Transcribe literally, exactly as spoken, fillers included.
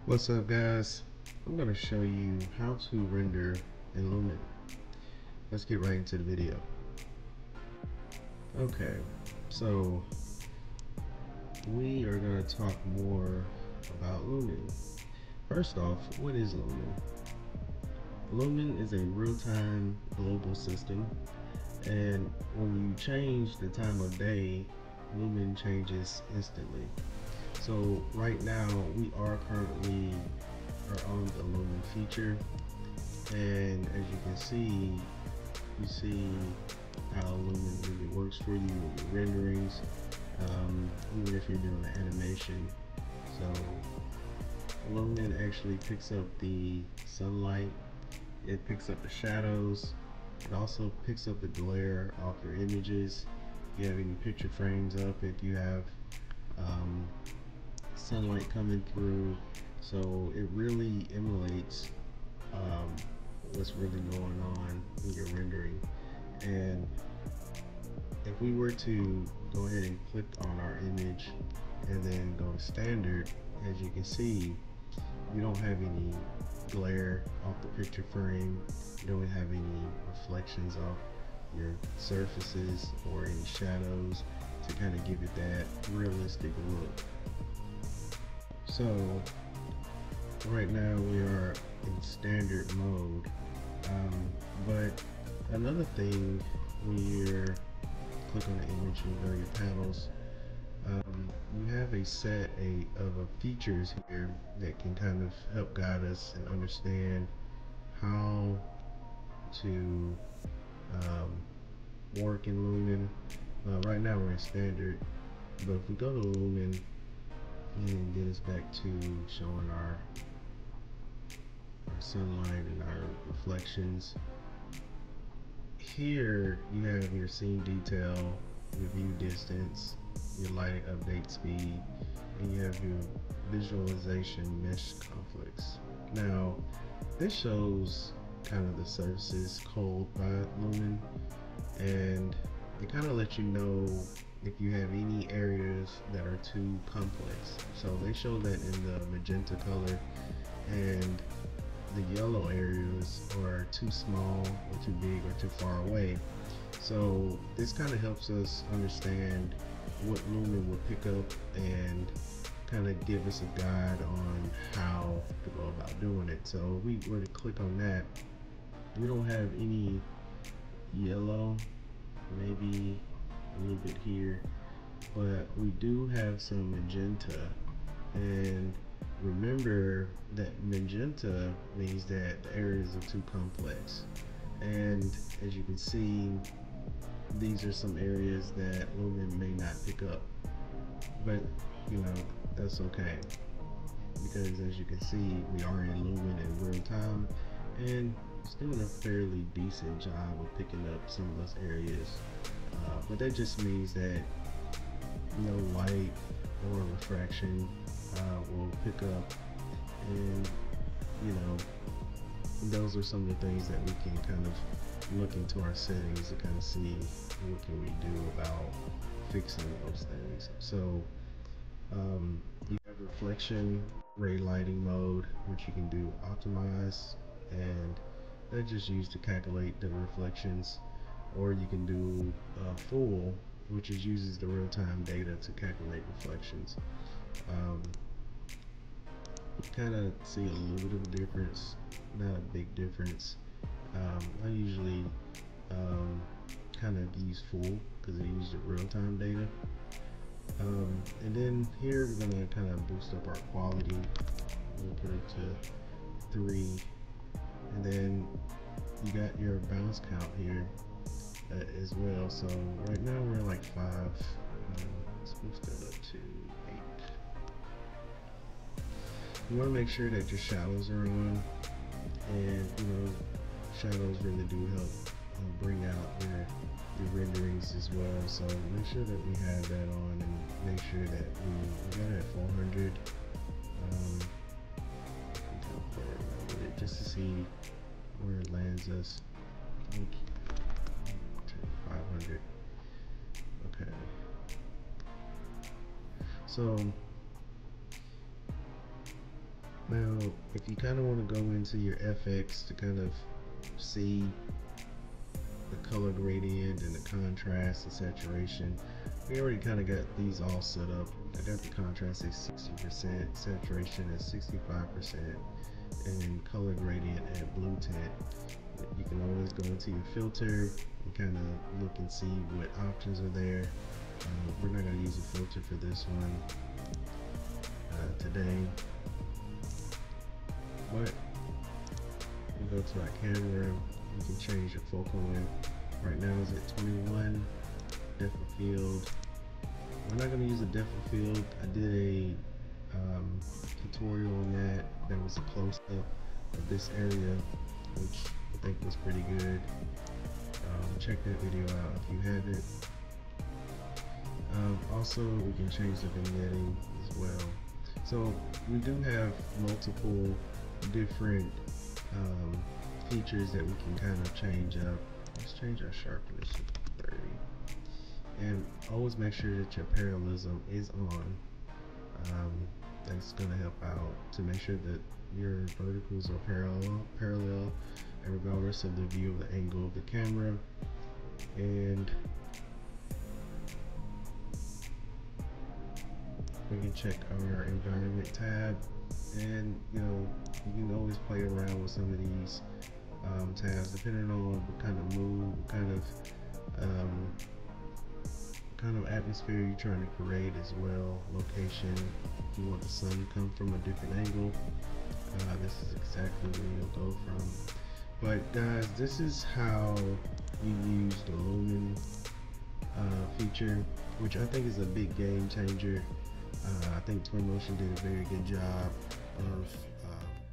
What's up, guys? I'm going to show you how to render in Lumen. Let's get right into the video. Okay, so we are going to talk more about Lumen. First off, what is Lumen? Lumen is a real-time global system, and when you change the time of day, Lumen changes instantly. So right now we are currently are on the Lumen feature, and as you can see, you see how Lumen really works for you with your renderings, um, even if you're doing an animation. So Lumen actually picks up the sunlight, it picks up the shadows, it also picks up the glare off your images. If you have any picture frames up, if you have um, sunlight coming through, so it really emulates um, what's really going on in your rendering. And if we were to go ahead and click on our image and then go to standard, as you can see, you don't have any glare off the picture frame, you don't have any reflections off your surfaces or any shadows to kind of give it that realistic look. So right now we are in standard mode, um, but another thing, when you click on the image and go to your panels, um, you have a set a, of a features here that can kind of help guide us and understand how to um, work in Lumen. Uh, right now we're in standard, but if we go to Lumen and get us back to showing our, our sunlight and our reflections, here you have your scene detail, your view distance, your lighting update speed, and you have your visualization mesh conflicts. Now this shows kind of the surfaces code by Lumen, and it kind of lets you know if you have any areas that are too complex. So they show that in the magenta color, and the yellow areas are too small or too big or too far away. So this kind of helps us understand what Lumen will pick up and kind of give us a guide on how to go about doing it. So if we were to click on that, we don't have any yellow, maybe a little bit here, but we do have some magenta. And remember that magenta means that the areas are too complex, and as you can see, these are some areas that Lumen may not pick up, but you know, that's okay, because as you can see, we are in Lumen in real time, and it's doing a fairly decent job of picking up some of those areas. Uh, but that just means that no light or refraction uh, will pick up, and you know, those are some of the things that we can kind of look into our settings to kind of see what can we do about fixing those things. So um, you have reflection ray lighting mode, which you can do optimize, and that's just used to calculate the reflections, or you can do uh, full, which is uses the real-time data to calculate reflections. Um, you kind of see a little bit of a difference, not a big difference. Um, I usually um, kind of use full because I use the real-time data. Um, and then here we're gonna kind of boost up our quality. We'll put it to three, and then you got your bounce count here uh, as well. So right now we're like five. Um, let's boost that up to eight. You want to make sure that your shadows are on, and you know, shadows really do help uh, bring out your your renderings as well. So make sure that we have that on, and make sure that we, we got it at four hundred. Um, with it just to see where it lands us. five hundred. Okay. So Now, if you kind of want to go into your F X to kind of see the color gradient and the contrast and saturation, we already kind of got these all set up. I got the contrast at sixty percent, saturation at sixty-five percent, and color gradient at blue tint. You can always go into your filter and kind of look and see what options are there. Uh, we're not going to use a filter for this one uh, today, but we go to our camera. You can change the focal length. Right now it's at twenty-one. Depth of field. We're not going to use a depth of field. I did a um, tutorial on that. That was a close-up of this area, which I think was pretty good. Um, check that video out if you haven't. Um, also, we can change the vignetting as well. So we do have multiple different um, features that we can kind of change up. Let's change our sharpness to thirty. And always make sure that your parallelism is on. Um, that's going to help out to make sure that your verticals are parallel, parallel, and regardless of the view of the angle of the camera. And we can check our environment tab, and you know, you can always play around with some of these um, tabs depending on what kind of mood, what kind of um, kind of atmosphere you're trying to create as well. Location, if you want the sun to come from a different angle, uh, this is exactly where you'll go from. But guys, this is how you use the Lumen uh, feature, which I think is a big game changer. Uh, I think Twinmotion did a very good job of uh,